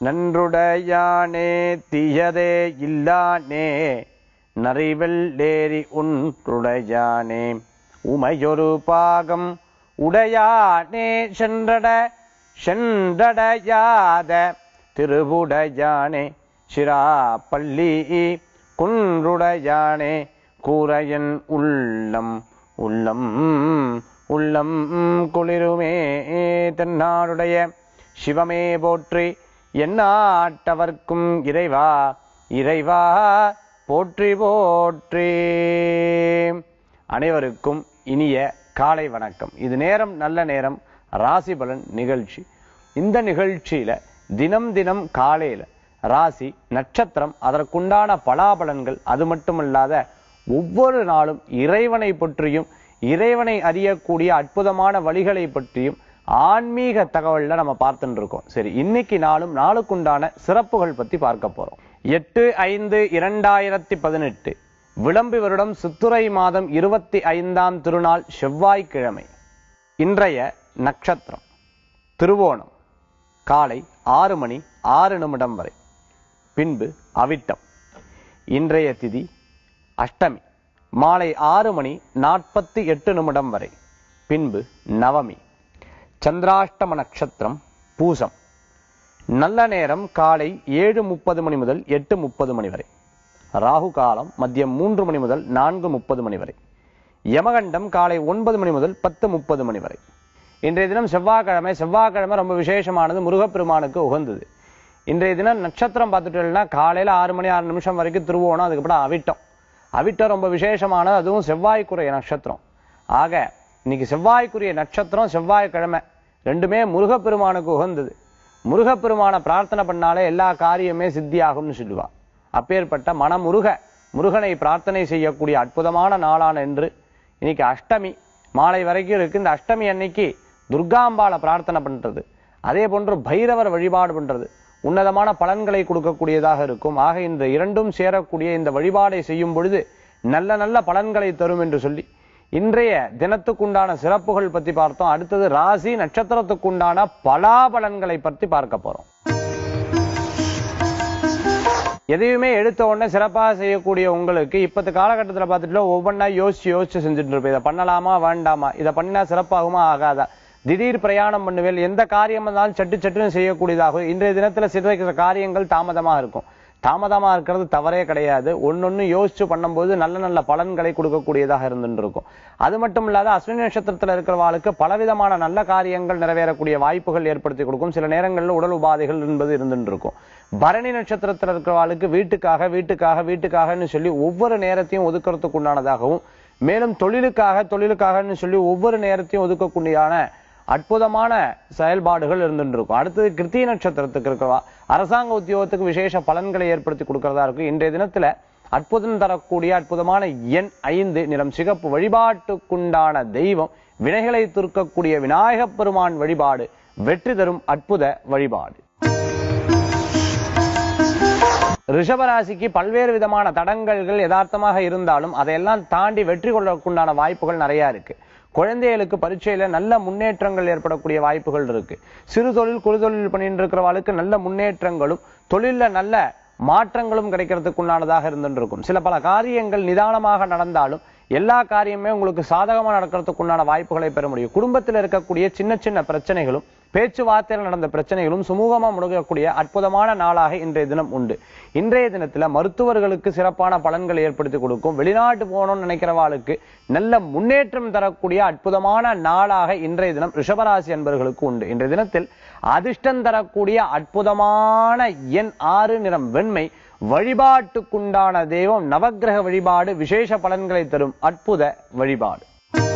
நன்றுடையானே தீயதே இல்லானே நறிவெள்ளேரி ஒன்றுடையானே உமையொரு பாகம் உடையானே சென்றடையாத திருவுடையானே சிராப்பள்ளி குன்றுடையானே கூரையன் உள்ளம் உள்ளம் உள்ளம் குளிருமே. தென்னாடுடைய சிவமே போற்றி, எந்நாட்டவர்க்கும் இறைவா இறைவா போற்றி போற்றி. அனைவருக்கும் இனிய காலை வணக்கம். இது நேரம் நல்ல நேரம் ராசி பலன் நிகழ்ச்சி. இந்த நிகழ்ச்சியில தினம் தினம் காலையில ராசி நட்சத்திரம் அதற்குண்டான பலாபலன்கள், அது மட்டுமல்லாத ஒவ்வொரு நாளும் இறைவனை பற்றியும் இறைவனை அறியக்கூடிய அற்புதமான வழிகளை பற்றியும் ஆன்மீக தகவல்ல நம்ம பார்த்துட்டு இருக்கோம். சரி, இன்னைக்கு நாளுக்குண்டான சிறப்புகள் பத்தி பார்க்க போறோம். 8/5/2018 விளம்பி வருடம் சித்திரை மாதம் 25ஆம் திருநாள் செவ்வாய்க்கிழமை. இன்றைய நட்சத்திரம் திருவோணம், காலை 6 மணி 6 நிமிடம் வரை, பின்பு அவிட்டம். இன்றைய திதி அஷ்டமி, மாலை 6 மணி 48 நிமிடம் வரை, பின்பு நவமி. சந்திராஷ்டம நட்சத்திரம் பூசம். நல்ல நேரம் காலை 7:30 மணி முதல் 8:30 மணி வரை. ராகு காலம் மதியம் 3 மணி முதல் 4:30 மணி வரை. யமகண்டம் காலை 9 மணி முதல் 10:30 மணி வரை. இன்றைய தினம் செவ்வாய்க்கிழமை. செவ்வாய்க்கிழமை ரொம்ப விசேஷமானது, முருகப்பெருமானுக்கு உகந்தது. இன்றைய தினம் நட்சத்திரம் பார்த்துட்டோம்னா காலையில 6 மணி 6 நிமிஷம் வரைக்கும் திருவோணம், அதுக்கப்புறம் அவிட்டம். அவிட்டம் ரொம்ப விசேஷமானது, அதுவும் செவ்வாய்க்குரிய நட்சத்திரம். ஆக இன்னைக்கு செவ்வாய்க்குரிய நட்சத்திரம், செவ்வாய்க்கிழமை ரெண்டுமே முருகப்பெருமானுக்கு உகந்தது. முருகப்பெருமான பிரார்த்தனை பண்ணாலே எல்லா காரியமே சித்தியாகும்னு சொல்லுவா. அப்பேற்பட்ட முருகனை பிரார்த்தனை செய்யக்கூடிய அற்புதமான நாளான என்று இன்னைக்கு அஷ்டமி மாலை வரைக்கும் இருக்கு. இந்த அஷ்டமி அன்னைக்கு துர்காம்பாளை பிரார்த்தனை பண்றது, அதே போன்று பைரவர் வழிபாடு பண்றது உன்னதமான பலன்களை கொடுக்கக்கூடியதாக இருக்கும். ஆக இந்த இரண்டும் சேரக்கூடிய இந்த வழிபாடை செய்யும் பொழுது நல்ல நல்ல பலன்களை தரும் என்று சொல்லி இன்றைய தினத்துக்குண்டான சிறப்புகள் பத்தி பார்த்தோம். அடுத்தது ராசி நட்சத்திரத்துக்குண்டான பலாபலன்களை பற்றி பார்க்க போறோம். எதையுமே எடுத்த உடனே சிறப்பாக செய்யக்கூடிய உங்களுக்கு இப்பத்து காலகட்டத்தில் பார்த்துட்டு ஒவ்வொன்றா யோசிச்சு செஞ்சுட்டு இருப்பேன். இதை பண்ணலாமா வேண்டாமா, இதை பண்ணினா சிறப்பாகுமா ஆகாதா, திடீர் பிரயாணம் பண்ணுவேன், எந்த காரியம் இருந்தாலும் சட்டுன்னு செய்யக்கூடியதாகும். இன்றைய தினத்துல சில காரியங்கள் தாமதமா இருக்கும். தாமதமா இருக்கிறது தவறே கிடையாது. ஒன்னொன்னு யோசிச்சு பண்ணும்போது நல்ல நல்ல பலன்களை கொடுக்கக்கூடியதாக இருந்துட்டு இருக்கும். அது மட்டும் இல்லாத அஸ்வினி நட்சத்திரத்துல இருக்கிறவாளுக்கு பலவிதமான நல்ல காரியங்கள் நிறைவேறக்கூடிய வாய்ப்புகள் ஏற்படுத்தி கொடுக்கும். சில நேரங்களில் உடல் உபாதைகள் என்பது இருந்துட்டு இருக்கும். பரணி நட்சத்திரத்தில் இருக்கிறவாளுக்கு வீட்டுக்காகன்னு சொல்லி ஒவ்வொரு நேரத்தையும் ஒதுக்கிறதுக்கு உண்டானதாகவும், மேலும் தொழிலுக்காகன்னு சொல்லி ஒவ்வொரு நேரத்தையும் ஒதுக்கக்கூடியான அற்புதமான செயல்பாடுகள் இருந்துட்டு இருக்கும். அடுத்தது கிருத்திகை நட்சத்திரத்துக்கு இருக்கிறவா அரசாங்க உத்தியோகத்துக்கு விசேஷ பலன்களை ஏற்படுத்தி கொடுக்கிறதா இருக்கும். இன்றைய தினத்துல அற்புதம் தரக்கூடிய அற்புதமான எண் 5, நிறம் சிகப்பு. வழிபாட்டுக்குண்டான தெய்வம் வினைகளை தீர்க்கக்கூடிய விநாயகப் பெருமான் வழிபாடு வெற்றி தரும் அற்புத வழிபாடு. ரிஷபராசிக்கு பல்வேறு விதமான தடங்கல்கள் யதார்த்தமாக இருந்தாலும் அதையெல்லாம் தாண்டி வெற்றி கொள்ளக்குண்டான வாய்ப்புகள் நிறைய இருக்கு. குழந்தைகளுக்கு பரீட்சையில நல்ல முன்னேற்றங்கள் ஏற்படக்கூடிய வாய்ப்புகள் இருக்கு. சிறு தொழில் குறுதொழில் பண்ணிட்டு இருக்கிறவளுக்கு நல்ல முன்னேற்றங்களும் தொழில நல்ல மாற்றங்களும் கிடைக்கிறதுக்கு உண்டானதாக இருந்துட்டு இருக்கும். சில பல காரியங்கள் நிதானமாக நடந்தாலும் எல்லா காரியமே உங்களுக்கு சாதகமா நடக்கிறதுக்கு உண்டான வாய்ப்புகளை பெற முடியும். குடும்பத்தில் இருக்கக்கூடிய சின்ன சின்ன பிரச்சனைகளும் பேச்சுவார்த்தையில் நடந்த பிரச்சனைகளும் சுமூகமா முடியக்கூடிய அற்புதமான நாளாக இன்றைய தினம் உண்டு. இன்றைய தினத்துல மருத்துவர்களுக்கு சிறப்பான பலன்களை ஏற்படுத்தி கொடுக்கும். வெளிநாட்டு போகணும்னு நினைக்கிறவாளுக்கு நல்ல முன்னேற்றம் தரக்கூடிய அற்புதமான நாளாக இன்றைய தினம் ரிஷபராசி அன்பர்களுக்கு உண்டு. இன்றைய தினத்தில் அதிர்ஷ்டம் தரக்கூடிய அற்புதமான எண் 6, நிறம் வெண்மை. வழிபாட்டுக்குண்டான தெய்வம் நவக்கிரக வழிபாடு விசேஷ பலன்களை தரும் அற்புத வழிபாடு.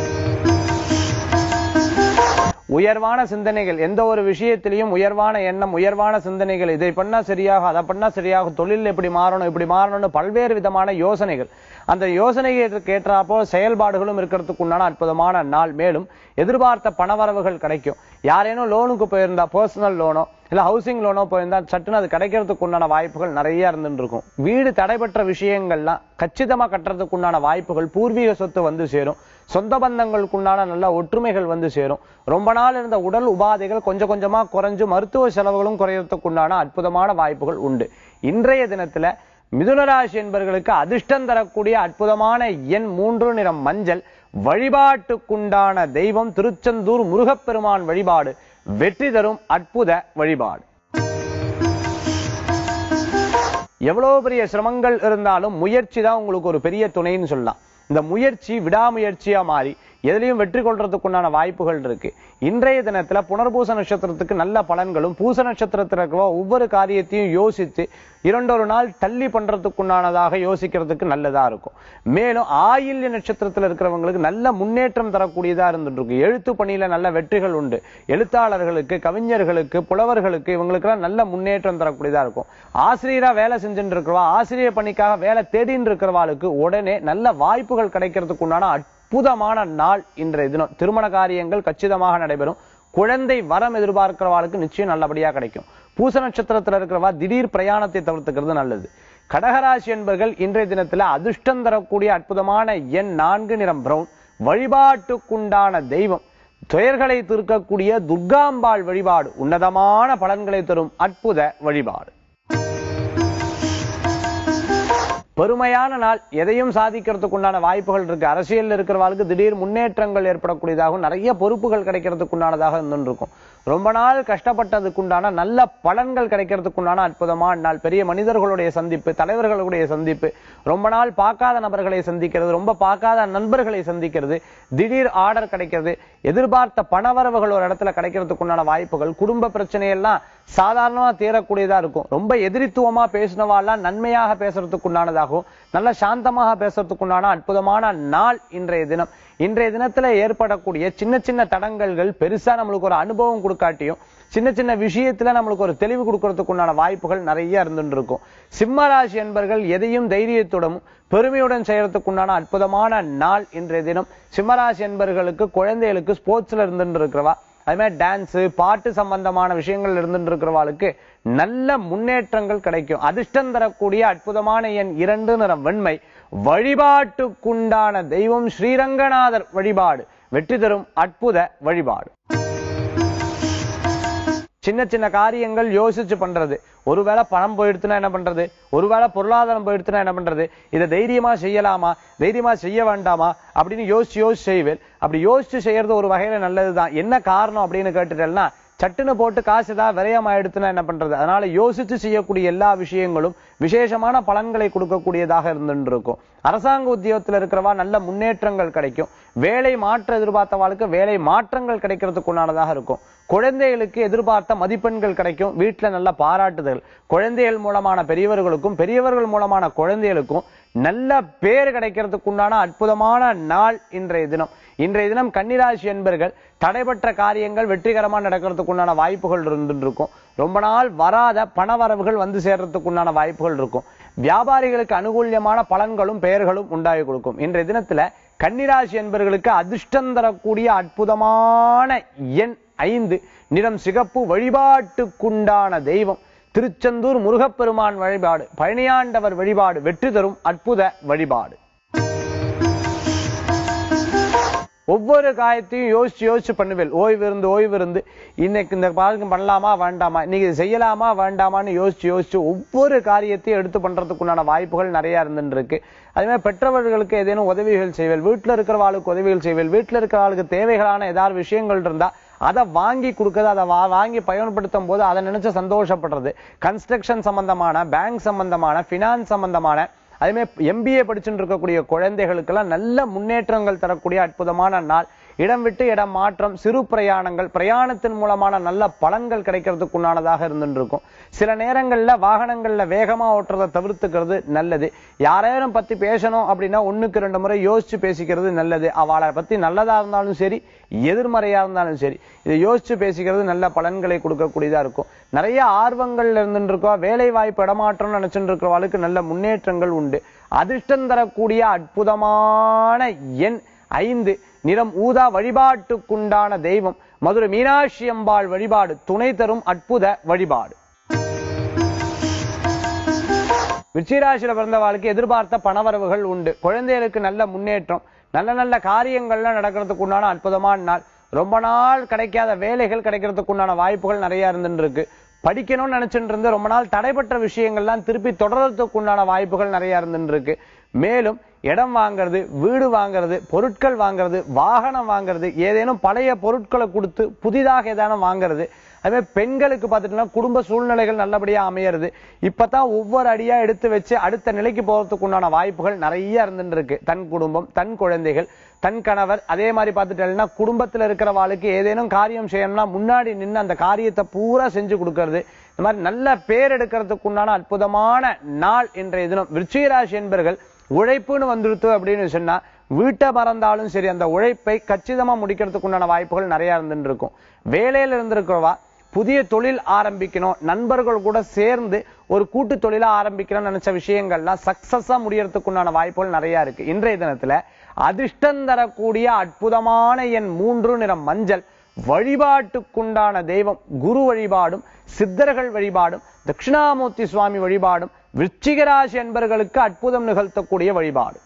உயர்வான சிந்தனைகள், எந்த ஒரு விஷயத்திலையும் உயர்வான எண்ணம், உயர்வான சிந்தனைகள், இதை பண்ணா சரியாக அதை பண்ணா சரியாக, தொழில் இப்படி மாறணும்னு பல்வேறு விதமான யோசனைகள், அந்த யோசனைக்கு ஏற்றாப்போ செயல்பாடுகளும் இருக்கிறதுக்கு உண்டான அற்புதமான நாள். மேலும் எதிர்பார்த்த பணவரவுகள் கிடைக்கும். யாரேனும் லோனுக்கு போயிருந்தா, பர்சனல் லோனோ இல்ல ஹவுசிங் லோனோ போயிருந்தா சட்டுன்னு அது கிடைக்கிறதுக்கு உண்டான வாய்ப்புகள் நிறைய இருந்துட்டு இருக்கும். வீடு தடைபெற்ற விஷயங்கள்லாம் கச்சிதமா கட்டுறதுக்கு உண்டான வாய்ப்புகள், பூர்வீக சொத்து வந்து சேரும். சொந்த பந்தங்களுக்குண்டான நல்ல ஒற்றுமைகள் வந்து சேரும். ரொம்ப நாள் இருந்த உடல் உபாதைகள் கொஞ்சம் கொஞ்சமா குறைஞ்சு மருத்துவ செலவுகளும் குறையறதுக்குண்டான அற்புதமான வாய்ப்புகள் உண்டு. இன்றைய தினத்துல மிதுனராசி என்பவர்களுக்கு அதிர்ஷ்டம் தரக்கூடிய அற்புதமான எண் 3, நிறம் மஞ்சள். வழிபாட்டுக்குண்டான தெய்வம் திருச்செந்தூர் முருகப்பெருமான் வழிபாடு வெற்றி தரும் அற்புத வழிபாடு. எவ்வளவு பெரிய சிரமங்கள் இருந்தாலும் முயற்சி தான் உங்களுக்கு ஒரு பெரிய துணைன்னு சொல்லலாம். இந்த முயற்சி விடாமுயற்சியா மாறி எதிலையும் வெற்றி கொள்றதுக்குண்டான வாய்ப்புகள் இருக்கு. இன்றைய தினத்துல புனர்பூச நட்சத்திரத்துக்கு நல்ல பலன்களும், பூச நட்சத்திரத்துல இருக்கிற ஒவ்வொரு காரியத்தையும் யோசித்து 2 நாள் தள்ளி பண்றதுக்குண்டானதாக யோசிக்கிறதுக்கு நல்லதா இருக்கும். மேலும் ஆயில்ய நட்சத்திரத்துல இருக்கிறவங்களுக்கு நல்ல முன்னேற்றம் தரக்கூடியதா இருந்துட்டு இருக்கு. எழுத்து பணியில நல்ல வெற்றிகள் உண்டு. எழுத்தாளர்களுக்கு, கவிஞர்களுக்கு, புலவர்களுக்கு இவங்களுக்கெல்லாம் நல்ல முன்னேற்றம் தரக்கூடியதா இருக்கும். ஆசிரியரா வேலை செஞ்சுட்டு இருக்கிறவா, ஆசிரியர் பணிக்காக வேலை தேடின்னு இருக்கிறவாளுக்கு உடனே நல்ல வாய்ப்புகள் கிடைக்கிறதுக்குண்டான அற்புதமான நாள் இன்றைய தினம். திருமண காரியங்கள் கச்சிதமாக நடைபெறும். குழந்தை வரம் எதிர்பார்க்கிறவாளுக்கு நிச்சயம் நல்லபடியா கிடைக்கும். பூச நட்சத்திரத்துல இருக்கிறவா திடீர் பிரயாணத்தை தவிர்த்துக்கிறது நல்லது. கடகராசி என்பர்கள் இன்றைய தினத்துல அதிர்ஷ்டம் தரக்கூடிய அற்புதமான எண் 4, நிறம் பிரவுன். வழிபாட்டுக்குண்டான தெய்வம் துயர்களை தீர்க்கக்கூடிய துர்காம்பாள் வழிபாடு உன்னதமான பலன்களை தரும் அற்புத வழிபாடு. பெருமையான நாள். எதையும் சாதிக்கிறதுக்கு உண்டான வாய்ப்புகள் இருக்கு. அரசியல் இருக்கிறவர்களுக்கு திடீர் முன்னேற்றங்கள் ஏற்படக்கூடியதாகவும் நிறைய பொறுப்புகள் கிடைக்கிறதுக்கு உண்டானதாக இருந்துருக்கும். ரொம்ப நாள் கஷ்டப்பட்டதுக்குண்டான நல்ல பலன்கள் கிடைக்கிறதுக்குண்டான அற்புதமான நாள். பெரிய மனிதர்களுடைய சந்திப்பு, தலைவர்களுடைய சந்திப்பு, ரொம்ப நாள் பார்க்காத நபர்களை சந்திக்கிறது, ரொம்ப பார்க்காத நண்பர்களை சந்திக்கிறது, திடீர் ஆர்டர் கிடைக்கிறது, எதிர்பார்த்த பணவரவுகள் ஒரு இடத்துல கிடைக்கிறதுக்குண்டான வாய்ப்புகள், குடும்ப பிரச்சனையெல்லாம் சாதாரணமா தீரக்கூடியதா இருக்கும். ரொம்ப எதிரித்துவமா பேசினவாள்லாம் நன்மையாக பேசுறதுக்குண்டானதாகவும் நல்ல சாந்தமாக பேசுறதுக்குண்டான அற்புதமான நாள் இன்றைய தினம். இன்றைய தினத்துல ஏற்படக்கூடிய சின்ன சின்ன தடங்கல்கள் பெருசா நம்மளுக்கு ஒரு அனுபவம் கொடுக்காட்டியும் சின்ன சின்ன விஷயத்துல நம்மளுக்கு ஒரு தெளிவு கொடுக்கறதுக்குண்டான வாய்ப்புகள் நிறைய இருந்துட்டு இருக்கும். சிம்மராசி என்பர்கள் எதையும் தைரியத்துடனும் பெருமையுடன் செய்யறதுக்குண்டான அற்புதமான நாள் இன்றைய தினம். சிம்மராசி என்பர்களுக்கு குழந்தைகளுக்கு ஸ்போர்ட்ஸ்ல இருந்துட்டு இருக்கிறவா, அது மாதிரி டான்ஸ், பாட்டு சம்பந்தமான விஷயங்கள் இருந்துட்டு இருக்கிறவாளுக்கு நல்ல முன்னேற்றங்கள் கிடைக்கும். அதிர்ஷ்டம் தரக்கூடிய அற்புதமான எண் 2, நிறம் வெண்மை. வழிபாட்டுக்குண்டான தெய்வம் ஸ்ரீரங்கநாதர் வழிபாடு வெற்றி தரும் அற்புத வழிபாடு. சின்ன சின்ன காரியங்கள் யோசிச்சு பண்றது. ஒருவேளை பணம் போயிடுத்துனா என்ன பண்றது, ஒருவேளை பொருளாதாரம் போயிடுத்துனா என்ன பண்றது, இதை தைரியமா செய்யலாமா, தைரியமா செய்ய வேண்டாமா அப்படின்னு யோசிச்சு செய்வேன். அப்படி யோசிச்சு செய்யறது ஒரு வகையில நல்லதுதான். என்ன காரணம் அப்படின்னு கேட்டுட்டேன்னா, சட்டுன்னு போட்டு காசு தான் விரயம் ஆயிடுத்துனா என்ன பண்றது. அதனால யோசிச்சு செய்யக்கூடிய எல்லா விஷயங்களும் விசேஷமான பலன்களை கொடுக்கக்கூடியதாக இருந்துட்டு இருக்கும். அரசாங்க உத்தியோகத்துல இருக்கிறவா நல்ல முன்னேற்றங்கள் கிடைக்கும். வேலை மாற்ற எதிர்பார்த்தவாளுக்கு வேலை மாற்றங்கள் கிடைக்கிறதுக்குண்டானதாக இருக்கும். குழந்தைகளுக்கு எதிர்பார்த்த மதிப்பெண்கள் கிடைக்கும். வீட்டுல நல்ல பாராட்டுதல், குழந்தைகள் மூலமான பெரியவர்களுக்கும் பெரியவர்கள் மூலமான குழந்தைகளுக்கும் நல்ல பேர் கிடைக்கிறதுக்குண்டான அற்புதமான நாள் இன்றைய தினம். இன்றைய தினம் கன்னிராசி என்பர்கள் தடைபட்ட காரியங்கள் வெற்றிகரமா நடக்கிறதுக்குண்டான வாய்ப்புகள் இருந்துட்டு இருக்கும். ரொம்ப நாள் வராத பணவரவுகள் வந்து சேர்றதுக்குண்டான வாய்ப்புகள் இருக்கும். வியாபாரிகளுக்கு அனுகூல்யமான பலன்களும் பெயர்களும் உண்டாகி கொடுக்கும். இன்றைய தினத்துல கன்னிராசி என்பர்களுக்கு அதிர்ஷ்டம் தரக்கூடிய அற்புதமான எண் 5, நிறம் சிகப்பு. வழிபாட்டுக்குண்டான தெய்வம் திருச்செந்தூர் முருகப்பெருமான் வழிபாடு, பழனியாண்டவர் வழிபாடு வெற்றி தரும் அற்புத வழிபாடு. ஒவ்வொரு காரியத்தையும் யோசிச்சு பண்ணுவேன். ஓய்விருந்து இன்னைக்கு இந்த பாருங்க பண்ணலாமா வேண்டாமா, இன்னைக்கு செய்யலாமா வேண்டாமான்னு யோசிச்சு ஒவ்வொரு காரியத்தையும் எடுத்து பண்றதுக்குண்டான வாய்ப்புகள் நிறைய இருந்துட்டு இருக்கு. அதே மாதிரி பெற்றவர்களுக்கு ஏதேனும் உதவிகள் செய்வேன், வீட்டுல இருக்கிறவாளுக்கு உதவிகள் செய்வேன், வீட்டுல இருக்கிறவாளுக்கு தேவைகளான ஏதாவது விஷயங்கள் இருந்தா அதை வாங்கி கொடுக்கறது, அதை வாங்கி பயன்படுத்தும் போது அதை நினைச்சு சந்தோஷப்படுறது. கன்ஸ்ட்ரக்ஷன் சம்பந்தமான, பேங்க் சம்பந்தமான, பினான்ஸ் சம்பந்தமான, அதே மாதிரி MBA படிச்சுட்டு இருக்கக்கூடிய குழந்தைகளுக்கெல்லாம் நல்ல முன்னேற்றங்கள் தரக்கூடிய அற்புதமான நாள். இடம் விட்டு இடம் மாற்றம், சிறு பிரயாணங்கள், பிரயாணத்தின் மூலமான நல்ல பலன்கள் கிடைக்கிறதுக்குண்டானதாக இருந்துட்டு இருக்கும். சில நேரங்கள்ல வாகனங்கள்ல வேகமா ஓட்டுறதை தவிர்த்துக்கிறது நல்லது. யாரையும் பத்தி பேசணும் அப்படின்னா 1க்கு 2 முறை யோசிச்சு பேசிக்கிறது நல்லது. அவளை பத்தி நல்லதா இருந்தாலும் சரி, எதிர்மறையா இருந்தாலும் சரி, இதை யோசிச்சு பேசிக்கிறது நல்ல பலன்களை கொடுக்கக்கூடியதா இருக்கும். நிறைய ஆர்வங்கள்ல இருந்துட்டு இருக்கோம். வேலை வாய்ப்பு இடமாற்றம் நினைச்சுட்டு இருக்கிறவளுக்கு நல்ல முன்னேற்றங்கள் உண்டு. அதிர்ஷ்டம் தரக்கூடிய அற்புதமான எண் 5, நிறம் ஊதா. வழிபாட்டுக்குண்டான தெய்வம் மதுரை மீனாட்சி அம்பாள் வழிபாடு துணை தரும் அற்புத வழிபாடு. விருச்சிக ராசியில பிறந்தவாளுக்கு எதிர்பார்த்த பணவரவுகள் உண்டு. குழந்தைகளுக்கு நல்ல முன்னேற்றம். நல்ல நல்ல காரியங்கள்லாம் நடக்கிறதுக்கு உண்டான அற்புதமான நாள். ரொம்ப நாள் கிடைக்காத வேலைகள் கிடைக்கிறதுக்கு உண்டான வாய்ப்புகள் நிறைய இருந்துட்டு இருக்கு. படிக்கணும்னு நினைச்சுட்டு இருந்து ரொம்ப நாள் தடைபட்ட விஷயங்கள்லாம் திருப்பி தொடர்றதுக்கு உண்டான வாய்ப்புகள் நிறைய இருந்துட்டு இருக்கு. மேலும் இடம் வாங்கிறது, வீடு வாங்கிறது, பொருட்கள் வாங்கிறது, வாகனம் வாங்கிறது, ஏதேனும் பழைய பொருட்களை கொடுத்து புதிதாக ஏதானும் வாங்கிறது. அதுவே பெண்களுக்கு பார்த்துட்டோம்னா குடும்ப சூழ்நிலைகள் நல்லபடியா அமையிறது. இப்பதான் ஒவ்வொரு அடியா எடுத்து வச்சு அடுத்த நிலைக்கு போறதுக்கு உண்டான வாய்ப்புகள் நிறைய இருந்துட்டு இருக்கு. தன் குடும்பம், தன் குழந்தைகள், தன் கணவர், அதே மாதிரி பார்த்துட்டேன்னா குடும்பத்துல இருக்கிறவாளுக்கு ஏதேனும் காரியம் செய்யணும்னா முன்னாடி நின்று அந்த காரியத்தை பூரா செஞ்சு கொடுக்கறது. இந்த மாதிரி நல்ல பேர் எடுக்கிறதுக்கு உண்டான அற்புதமான நாள் இன்றைய தினம். விருச்சிக ராசி என்பர்கள் உழைப்புன்னு வந்துடுத்து அப்படின்னு சொன்னா வீட்டை மறந்தாலும் சரி அந்த உழைப்பை கச்சிதமா முடிக்கிறதுக்கு உண்டான வாய்ப்புகள் நிறைய இருந்துட்டு இருக்கும். வேலையில இருந்திருக்கிறவா புதிய தொழில் ஆரம்பிக்கணும், நண்பர்கள் கூட சேர்ந்து ஒரு கூட்டு தொழிலா ஆரம்பிக்கணும்னு நினைச்ச விஷயங்கள்லாம் சக்சஸா முடியறதுக்கு உண்டான வாய்ப்புகள் நிறைய இருக்கு. இன்றைய தினத்துல அதிர்ஷ்டம் தரக்கூடிய அற்புதமான எண் 3, நிறம் மஞ்சள். வழிபாட்டுக்குண்டான தெய்வம் குரு வழிபாடும், சித்தர்கள் வழிபாடும், தட்சிணாமூர்த்தி சுவாமி வழிபாடும் விருச்சிக ராசி என்பர்களுக்கு அற்புதம் நிகழ்த்தக்கூடிய வழிபாடு.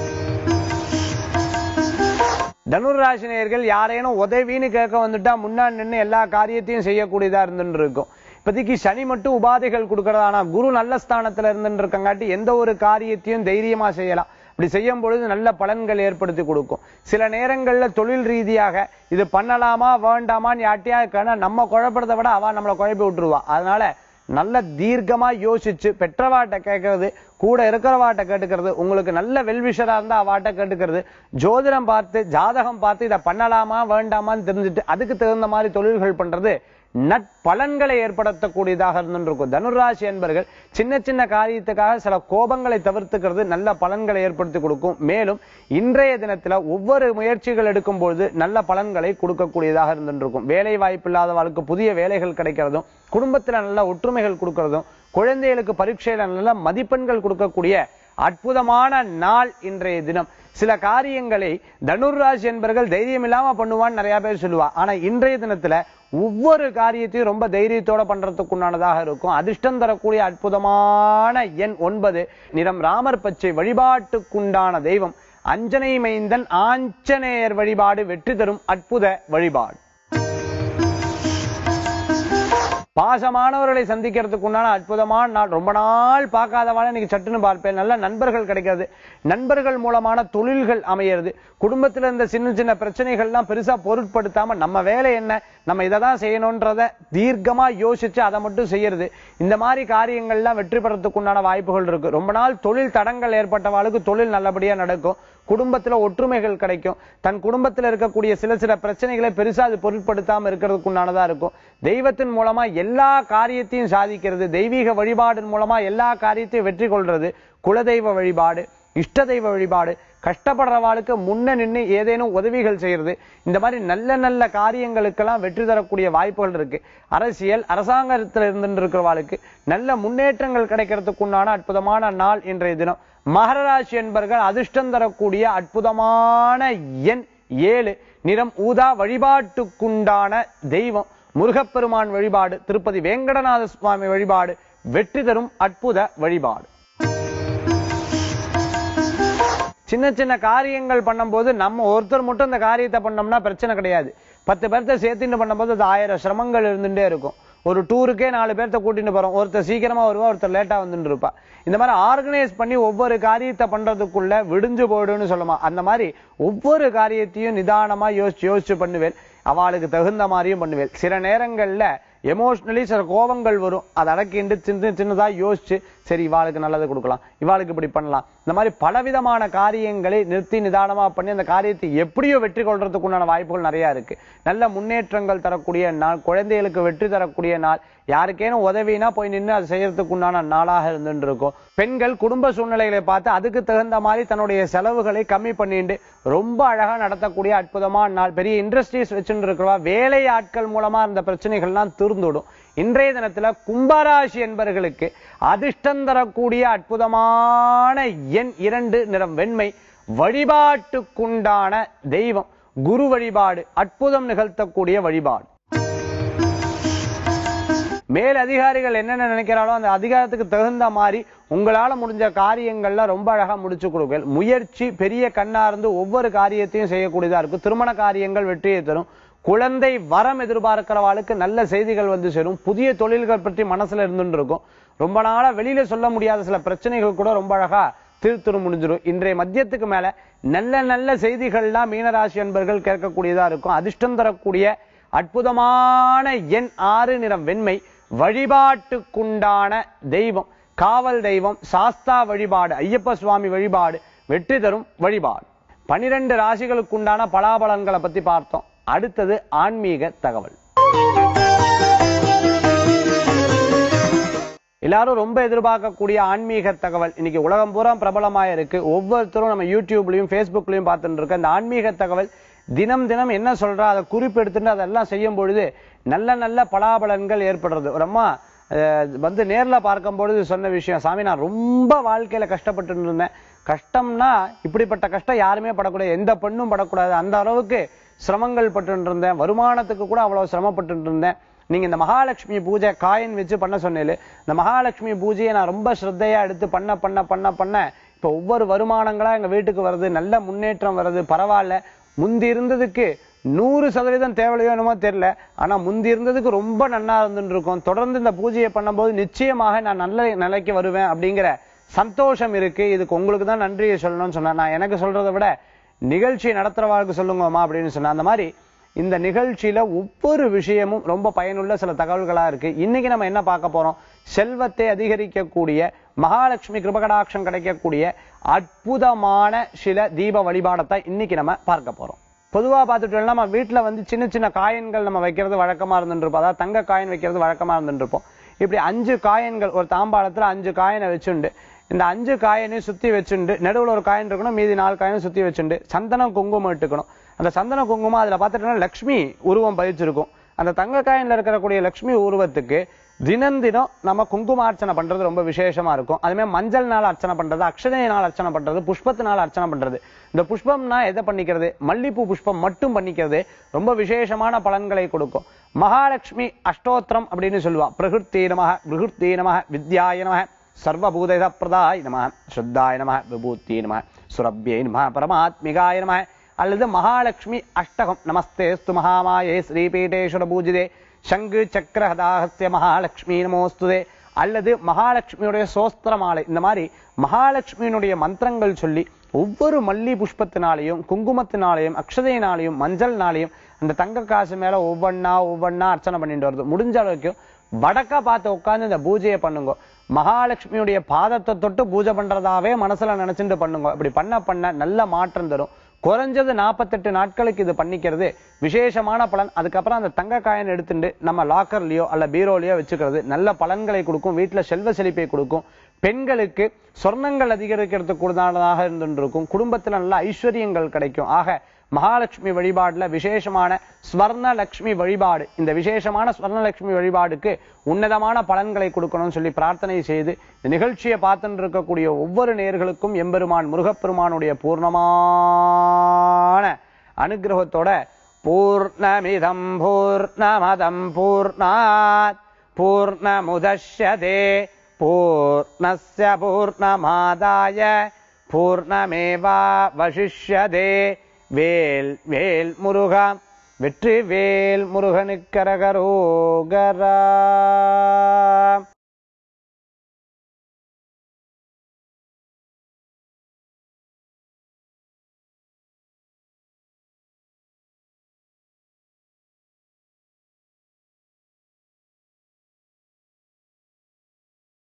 தனுராசி நேயர்கள் யாரேனும் உதவின்னு கேட்க வந்துட்டா முன்னாடி நின்று எல்லா காரியத்தையும் செய்யக்கூடியதா இருந்துட்டு இருக்கும். இப்போதைக்கு சனி மட்டும் உபாதைகள் கொடுக்கறதானா குரு நல்ல ஸ்தானத்துல இருந்துட்டு இருக்கங்காட்டி எந்த ஒரு காரியத்தையும் தைரியமா செய்யலாம். இப்படி செய்யும் பொழுது நல்ல பலன்கள் ஏற்படுத்தி கொடுக்கும். சில நேரங்கள்ல தொழில் ரீதியாக இது பண்ணலாமா வேண்டாமான்னு யாட்டியா இருக்கானா நம்ம குழப்பறதை விட அவ நம்மளை குழப்பி விட்டுருவா. அதனால நல்ல தீர்க்கமா யோசிச்சு பெற்றவாட்ட கேட்கறது, கூட இருக்கிறவாட்ட கேட்டுக்கிறது, உங்களுக்கு நல்ல வெல்விஷரா இருந்தா அவாட்ட கேட்டுக்கிறது, ஜோதிடம் பார்த்து ஜாதகம் பார்த்து இதை பண்ணலாமா வேண்டாமான்னு தெரிஞ்சுட்டு அதுக்கு தகுந்த மாதிரி தொழில்கள் பண்றது நற்பலன்களை ஏற்படுத்தக்கூடியதாக இருந்துருக்கும். தனுராசி என்பர்கள் சின்ன சின்ன காரியத்துக்காக சில கோபங்களை தவிர்த்துக்கிறது நல்ல பலன்களை ஏற்படுத்தி கொடுக்கும். மேலும் இன்றைய தினத்துல ஒவ்வொரு முயற்சிகள் எடுக்கும் பொழுது நல்ல பலன்களை கொடுக்கக்கூடியதாக இருந்துருக்கும். வேலை வாய்ப்பு இல்லாதவர்களுக்கு புதிய வேலைகள் கிடைக்கிறதும், குடும்பத்துல நல்ல ஒற்றுமைகள் கொடுக்கறதும், குழந்தைகளுக்கு பரீட்சையில நல்ல மதிப்பெண்கள் கொடுக்கக்கூடிய அற்புதமான நாள் இன்றைய தினம். சில காரியங்களை தனுராசி என்பர்கள் தைரியம் இல்லாம பண்ணுவான்னு நிறைய பேர் சொல்லுவா. ஆனா இன்றைய தினத்துல ஒவ்வொரு காரியத்தையும் ரொம்ப தைரியத்தோட பண்றதுக்கு உண்டானதாக இருக்கும். அதிர்ஷ்டம் தரக்கூடிய அற்புதமான எண் 9, நிறம் ராமர் பச்சை. வழிபாட்டுக்குண்டான தெய்வம் அஞ்சனை மைந்தன் ஆஞ்சநேயர் வழிபாடு வெற்றி தரும் அற்புத வழிபாடு. பாசமானவர்களை சந்திக்கிறதுக்கு உண்டான அற்புதமான நாள். ரொம்ப நாள் பார்க்காதவாள் இன்னைக்கு சட்டுன்னு பார்ப்பேன். நல்ல நண்பர்கள் கிடைக்கிறது, நண்பர்கள் மூலமான தொழில்கள் அமையிறது. குடும்பத்துல இருந்த சின்ன சின்ன பிரச்சனைகள்லாம் பெருசா பொருட்படுத்தாம நம்ம வேலை என்ன, நம்ம இதை தான் செய்யணும்ன்றத தீர்க்கமா யோசிச்சு அதை மட்டும் செய்யறது. இந்த மாதிரி காரியங்கள்லாம் வெற்றி பெறத்துக்கு உண்டான வாய்ப்புகள் இருக்கு. ரொம்ப நாள் தொழில் தடங்கள் ஏற்பட்டவாளுக்கு தொழில் நல்லபடியா நடக்கும். குடும்பத்துல ஒற்றுமைகள் கிடைக்கும். தன் குடும்பத்துல இருக்கக்கூடிய சில சில பிரச்சனைகளை பெருசா அது பொருட்படுத்தாம இருக்கிறதுக்கு உண்டானதா இருக்கும். தெய்வத்தின் மூலமா எல்லா காரியத்தையும் சாதிக்கிறது, தெய்வீக வழிபாடின் மூலமா எல்லா காரியத்தையும் வெற்றி கொள்றது. குலதெய்வ வழிபாடு, இஷ்ட தெய்வ வழிபாடு, கஷ்டப்படுறவாளுக்கு முன்ன நின்று ஏதேனும் உதவிகள் செய்யறது, இந்த மாதிரி நல்ல நல்ல காரியங்களுக்கெல்லாம் வெற்றி தரக்கூடிய வாய்ப்புகள் இருக்கு. அரசியல் அரசாங்கத்தில் இருந்து இருக்கிறவாளுக்கு நல்ல முன்னேற்றங்கள் கிடைக்கிறதுக்கு உண்டான அற்புதமான நாள் இன்றைய தினம். மகர ராசி என்பர்கள் அதிர்ஷ்டம் தரக்கூடிய அற்புதமான எண் 7, நிறம் ஊதா. வழிபாட்டுக்குண்டான தெய்வம் முருகப்பெருமான் வழிபாடு, திருப்பதி வேங்கடநாத சுவாமி வழிபாடு வெற்றி தரும் அற்புத வழிபாடு. சின்ன சின்ன காரியங்கள் பண்ணும்போது நம்ம ஒருத்தர் மட்டும் இந்த காரியத்தை பண்ணோம்னா பிரச்சனை கிடையாது. 10 பேர்த்த சேர்த்துட்டு பண்ணும்போது அது 1000 சிரமங்கள் இருந்துட்டே இருக்கும். ஒரு டூருக்கே 4 பேர்த்த கூட்டிட்டு போறோம், ஒருத்தர் சீக்கிரமா வருவா, ஒருத்தர் லேட்டா வந்துட்டு இருப்பா. இந்த மாதிரி ஆர்கனைஸ் பண்ணி ஒவ்வொரு காரியத்தை பண்றதுக்குள்ள விடிஞ்சு போயிடுன்னு சொல்லுமா. அந்த மாதிரி ஒவ்வொரு காரியத்தையும் நிதானமா யோசிச்சு பண்ணுவேன். அவளுக்கு தகுந்த மாதிரியும் பண்ணுவேன். சில நேரங்கள்ல எமோஷனலி சில கோபங்கள் வரும், அதை அடக்கிண்டு சின்னதா யோசிச்சு சரி இவாளுக்கு நல்லது கொடுக்கலாம், இவாளுக்கு இப்படி பண்ணலாம். இந்த மாதிரி பலவிதமான காரியங்களை நிறுத்தி நிதானமா பண்ணி அந்த காரியத்தை எப்படியோ வெற்றி கொள்றதுக்கு உண்டான வாய்ப்புகள் நிறைய இருக்கு. நல்ல முன்னேற்றங்கள் தரக்கூடிய நாள், குழந்தைகளுக்கு வெற்றி தரக்கூடிய நாள், யாருக்கேனும் உதவினா போய் நின்று அதை செய்யறதுக்கு உண்டான நாளாக இருந்துட்டு இருக்கும். பெண்கள் குடும்ப சூழ்நிலைகளை பார்த்து அதுக்கு தகுந்த மாதிரி தன்னுடைய செலவுகளை கம்மி பண்ணிட்டு ரொம்ப அழகா நடத்தக்கூடிய அற்புதமான நாள். பெரிய இண்டஸ்ட்ரீஸ் வச்சுட்டு இருக்கிறவா வேலை ஆட்கள் மூலமா இருந்த பிரச்சனைகள்லாம் தீர்ந்துடும். இன்றைய தினத்துல கும்பராசி என்பவர்களுக்கு அதிர்ஷ்டம் தரக்கூடிய அற்புதமான எண் 2, நிறம் வெண்மை. வழிபாட்டுக்குண்டான தெய்வம் குரு வழிபாடு அற்புதம் நிகழ்த்தக்கூடிய வழிபாடு. மேல் அதிகாரிகள் என்னென்ன நினைக்கிறாரோ அந்த அதிகாரத்துக்கு தகுந்த மாதிரி உங்களால முடிஞ்ச காரியங்கள்ல ரொம்ப அழகா முடிச்சு கொடுங்கள். முயற்சி பெரிய கண்ணா இருந்து ஒவ்வொரு காரியத்தையும் செய்யக்கூடியதா இருக்கும். திருமண காரியங்கள் வெற்றியை தரும். குழந்தை வரம் எதிர்பார்க்கிறவாளுக்கு நல்ல செய்திகள் வந்து சேரும். புதிய தொழில்கள் பற்றி மனசுல இருந்துட்டு இருக்கும். ரொம்ப நாளா வெளியில சொல்ல முடியாத சில பிரச்சனைகள் கூட ரொம்ப அழகா தீர்த்து முடிஞ்சிடும். இன்றைய மத்தியத்துக்கு மேல நல்ல நல்ல செய்திகள்லாம் மீனராசி அன்பர்கள் கேட்கக்கூடியதா இருக்கும். அதிர்ஷ்டம் தரக்கூடிய அற்புதமான எண் 6, நிறம் வெண்மை. வழிபாட்டுக்குண்டான தெய்வம் காவல் தெய்வம் சாஸ்தா வழிபாடு, ஐயப்ப சுவாமி வழிபாடு வெற்றி தரும் வழிபாடு. 12 ராசிகளுக்குண்டான பலாபலன்களை பத்தி பார்த்தோம். அடுத்தது ஆன்மீக தகவல். எல்லாரும் ரொம்ப எதிர்பார்க்கக்கூடிய ஆன்மீக தகவல் இன்னைக்கு உலகம் பூரா பிரபலமாக இருக்கு. ஒவ்வொருத்தரும் நம்ம யூடியூப்லயும் ஃபேஸ்புக்லயும் பார்த்துட்டு இருக்க இந்த ஆன்மீக தகவல் தினம் தினம் என்ன சொல்றா அதை குறிப்பெடுத்துட்டு அதெல்லாம் செய்யும் பொழுது நல்ல நல்ல பலாபலன்கள் ஏற்படுறது. ரொம்ப வந்து நேர்ல பார்க்கும் பொழுது சொன்ன விஷயம், சாமி நான் ரொம்ப வாழ்க்கையில கஷ்டப்பட்டு இருந்தேன். கஷ்டம்னா இப்படிப்பட்ட கஷ்டம் யாருமே படக்கூடாது, எந்த பெண்ணும் படக்கூடாது, அந்த அளவுக்கு சிரமங்கள் பட்டு இருந்தேன். வருமானத்துக்கு கூட அவ்வளவு சிரமப்பட்டு இருந்தேன். நீங்க இந்த மகாலட்சுமி பூஜை காயின் வச்சு பண்ண சொன்னீங்க. இந்த மகாலட்சுமி பூஜையை நான் ரொம்ப ஸ்ரத்தையா எடுத்து பண்ண பண்ண பண்ண பண்ண இப்ப ஒவ்வொரு வருமானங்களா எங்க வீட்டுக்கு வருது, நல்ல முன்னேற்றம் வருது, பரவாயில்ல. முந்தி இருந்ததுக்கு 100% தேவையோ என்னமோ தெரியல, ஆனா முந்தி இருந்ததுக்கு ரொம்ப நன்னா இருந்துட்டு இருக்கும். தொடர்ந்து இந்த பூஜையை பண்ணும்போது நிச்சயமாக நான் நல்ல நிலைக்கு வருவேன் அப்படிங்கிற சந்தோஷம் இருக்கு. இதுக்கு உங்களுக்கு தான் நன்றியை சொல்லணும்னு சொன்னா, நான் எனக்கு சொல்றதை விட நிகழ்ச்சி நடத்துறவாளுக்கு சொல்லுங்கம்மா அப்படின்னு சொன்னா, அந்த மாதிரி இந்த நிகழ்ச்சியில ஒவ்வொரு விஷயமும் ரொம்ப பயனுள்ள சில தகவல்களா இருக்கு. இன்னைக்கு நம்ம என்ன பார்க்க போறோம், செல்வத்தை அதிகரிக்கக்கூடிய மகாலட்சுமி கிருபகடாட்சம் கிடைக்கக்கூடிய அற்புதமான சில தீப வழிபாடத்தை இன்னைக்கு நம்ம பார்க்க போறோம். பொதுவா பார்த்துட்டோம்னா நம்ம வீட்டுல வந்து சின்ன சின்ன காயின்கள் நம்ம வைக்கிறது வழக்கமா இருந்துருப்போம். அதாவது தங்க காயின் வைக்கிறது வழக்கமா இருந்துருப்போம். இப்படி 5 காயின்கள் ஒரு தாம்பாளத்துல 5 காயினை வச்சுண்டு இந்த 5 காயினையும் சுத்தி வச்சுண்டு நடுவில் ஒரு காயின் இருக்கணும், மீதி 4 காயினும் சுத்தி வச்சுண்டு சந்தனம் குங்குமம் இட்டுக்கணும். அந்த சந்தன குங்குமம் அதுல பார்த்துட்டோம்னா லட்சுமி உருவம் பதிச்சிருக்கும். அந்த தங்க காயின்ல இருக்கக்கூடிய லட்சுமி உருவத்துக்கு தினம் தினம் நம்ம குங்குமார்ச்சனை பண்றது ரொம்ப விசேஷமா இருக்கும். அதுமே மஞ்சள் நாள் அர்ச்சனை பண்றது, அக்ஷதை நாள் அர்ச்சனை பண்றது, புஷ்பத்தினால அர்ச்சனை பண்றது. இந்த புஷ்பம்னா எதை பண்ணிக்கிறது, மல்லிப்பூ புஷ்பம் மட்டும் பண்ணிக்கிறது ரொம்ப விசேஷமான பலன்களை கொடுக்கும். மகாலட்சுமி அஷ்டோத்திரம் அப்படின்னு சொல்லுவா. பிரகிருத்தே நமஹ, விருஹுத்தே நமஹ, வித்யாய நமஹ, சர்வபூத பிரதாய நமஹ, ஸ்ரத்தாய நமஹ, விபூத்தியே நமஹ, சுரப்யே நமஹ, பரமாத்மிகாய நமஹ, அல்லது மகாலட்சுமி அஷ்டகம். நமஸ்தேஸ்து மகாமாயே ஸ்ரீபீடேஸ்வர பூஜிதே சங்கு சக்கர ஹதாஹஸ்ய மகாலட்சுமி நமோஸ்துதே, அல்லது மகாலட்சுமியுடைய சோஸ்திர மாலை. இந்த மாதிரி மகாலட்சுமியினுடைய மந்திரங்கள் சொல்லி ஒவ்வொரு மல்லி புஷ்பத்தினாலையும் குங்குமத்தினாலையும் அக்ஷதையினாலையும் மஞ்சள்னாலையும் அந்த தங்க காசு மேல ஒவ்வொன்னா அர்ச்சனை பண்ணிட்டு வருது. முடிஞ்ச அளவுக்கு வடக்கா பார்த்து உட்கார்ந்து இந்த பூஜையை பண்ணுங்க. மகாலட்சுமியுடைய பாதத்தை தொட்டு பூஜை பண்றதாவே மனசுல நினைச்சுட்டு பண்ணுங்க. இப்படி பண்ண பண்ண நல்ல மாற்றம் தரும். குறைஞ்சது 48 நாட்களுக்கு இது பண்ணிக்கிறது விசேஷமான பலன். அதுக்கப்புறம் அந்த தங்க காயின் எடுத்துட்டு நம்ம லாக்கர்லயோ அல்ல பீரோலயோ வச்சுக்கிறது நல்ல பலன்களை கொடுக்கும். வீட்டுல செல்வ செழிப்பை கொடுக்கும். பெண்களுக்கு சொர்ணங்கள் அதிகரிக்கிறதுக்கு கூடுதலானதாக இருந்துருக்கும். குடும்பத்துல நல்ல ஐஸ்வர்யங்கள் கிடைக்கும். ஆக மகாலட்சுமி வழிபாடுல விசேஷமான ஸ்வர்ணலட்சுமி வழிபாடு, இந்த விசேஷமான ஸ்வர்ணலட்சுமி வழிபாடுக்கு உன்னதமான பலன்களை கொடுக்கணும்னு சொல்லி பிரார்த்தனை செய்து இந்த நிகழ்ச்சியை பார்த்துட்டு இருக்கக்கூடிய ஒவ்வொரு நேயர்களுக்கும் எம்பெருமான் முருகப்பெருமானுடைய பூர்ணமான அனுகிரகத்தோட பூர்ணமிதம் பூர்ணமதம் பூர்ணாத் பூர்ணமுதஷ்யதே பூர்ணஸ்ய பூர்ணமாதாய பூர்ணமேவாவசிஷ்யதே. வேல் வேல் முருகா, வெற்றி வேல் முருகனுக்கரகரோகரா.